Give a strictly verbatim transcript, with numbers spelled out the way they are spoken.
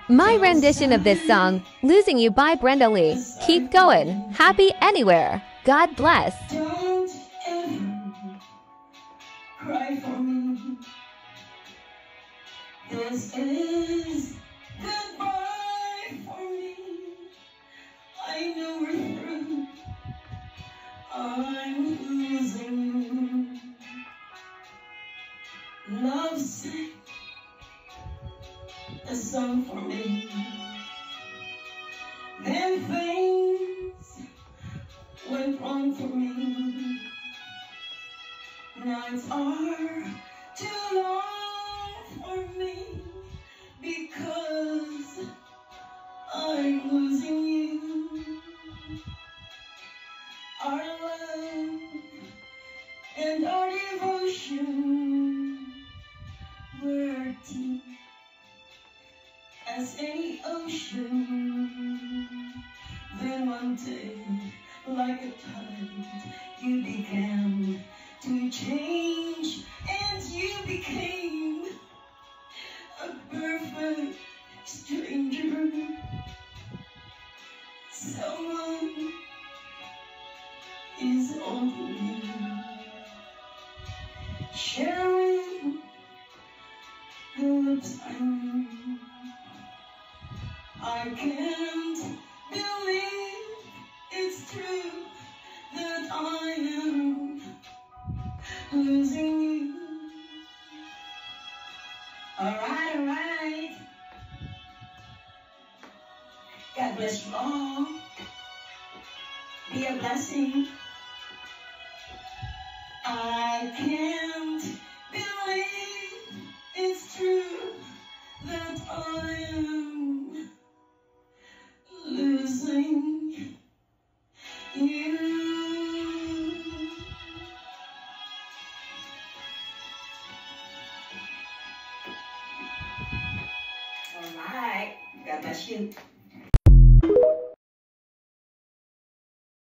My rendition of this song, Losing You by Brenda Lee. Keep going. Happy anywhere. God bless. Don't ever cry for me. This is goodbye for me. I know we're through. I'm losing you. Love sang a song for me. Then things went wrong for me. Nights are too long for me because I'm losing you. Our love and our devotion were deep as any ocean. Then one day, like a tide, you began to change, and you became a perfect stranger. Someone is only sharing the lips I knew. I can't believe it's true that I am losing you. Alright, alright. God bless you all. Be a blessing. I can't believe it's true that I am losing you. All right. God bless you.